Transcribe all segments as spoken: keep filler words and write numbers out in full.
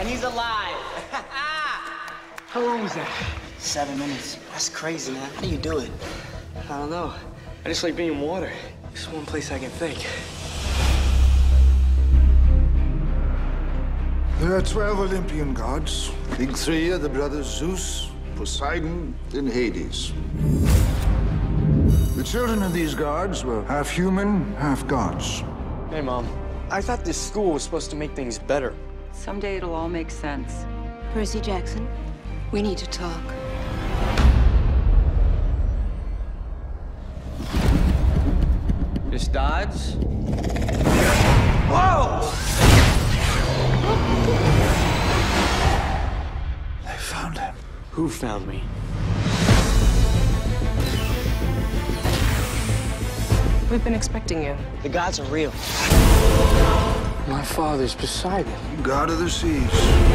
And he's alive. How long was that? Seven minutes. That's crazy, man. How do you do it? I don't know. I just like being in water. It's one place I can think. There are twelve Olympian gods. Big three are the brothers Zeus, Poseidon, and Hades. The children of these gods were half human, half gods. Hey, Mom. I thought this school was supposed to make things better. Someday it'll all make sense. Percy Jackson, we need to talk. Miss Dodds? Whoa! They found him. Who found me? We've been expecting you. The gods are real. My father's Poseidon. God of the seas.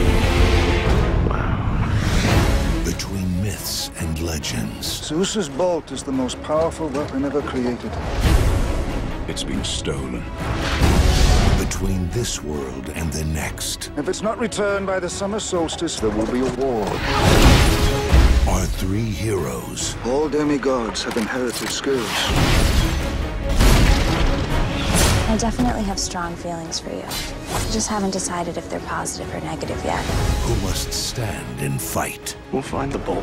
Between myths and legends. Zeus's bolt is the most powerful weapon ever created. It's been stolen. Between this world and the next. If it's not returned by the summer solstice, there will be a war. Are three heroes. All demigods have inherited skills. I definitely have strong feelings for you. I just haven't decided if they're positive or negative yet. Who must stand and fight. We'll find the bolt.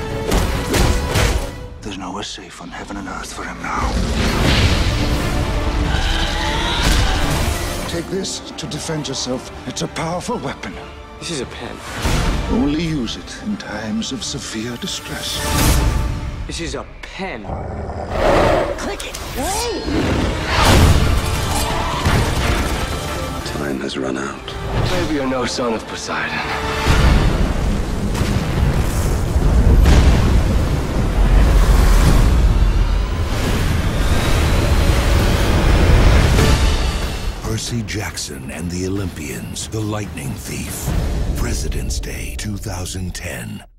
There's nowhere safe on heaven and earth for him now. Take this to defend yourself. It's a powerful weapon. This is a pen. Only use it in times of severe distress. This is a pen. Click it. Time has run out. Maybe you're no son of Poseidon. Percy Jackson and the Olympians, The Lightning Thief. President's Day two thousand ten.